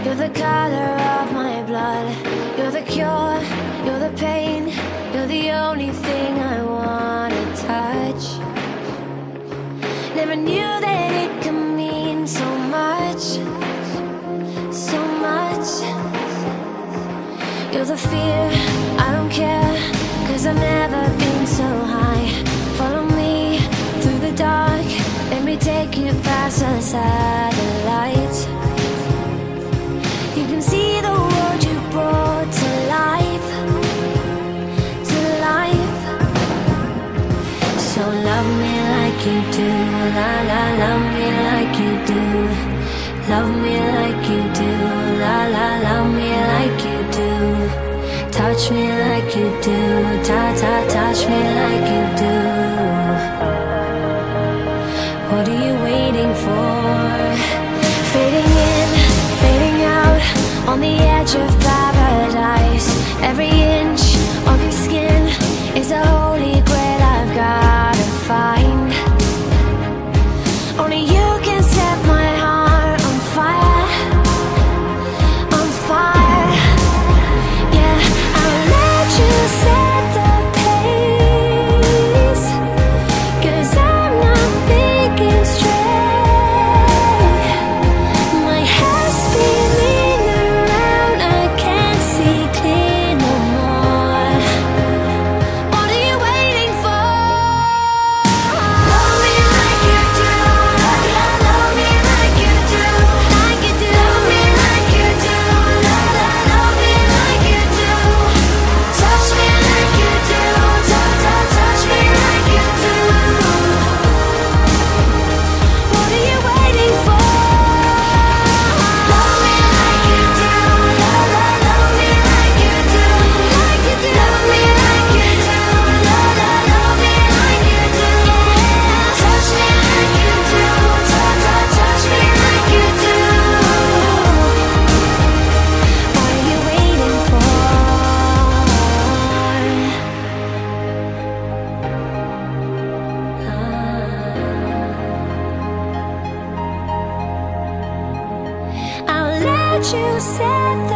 You're the color of my blood. You're the cure, you're the pain. You're the only thing I wanna touch. Never knew that it could mean so much, so much. You're the fear, I don't care, 'cause I've never been so high. Follow me through the dark, let me take you past the satellites. You can see the world you brought to life, to life. So love me like you do, la la, love me like you do. Love me like you do, la la, love me like you do. Touch me like you do, ta ta, touch me like you do. What are you waiting for? Fading in, fading out, on the edge of paradise. Every inch of your skin is a holy grail I've gotta find. Only you can set my heart on fire, on fire. Yeah, I'll let you set the pace, 'cause I'm not thinking straight. My head's spinning around, I can't see clear no more. What are you waiting for? Love me like you do, love me like you do, like you do. Love me like you do, love me like you do. Touch me like you do, touch me like you do. What are you waiting for? Love me like you do, love me like you do, like you do. Love me like you do, love me like you do. Touch me like you do, touch me like you do. What are you waiting for? I'll let you set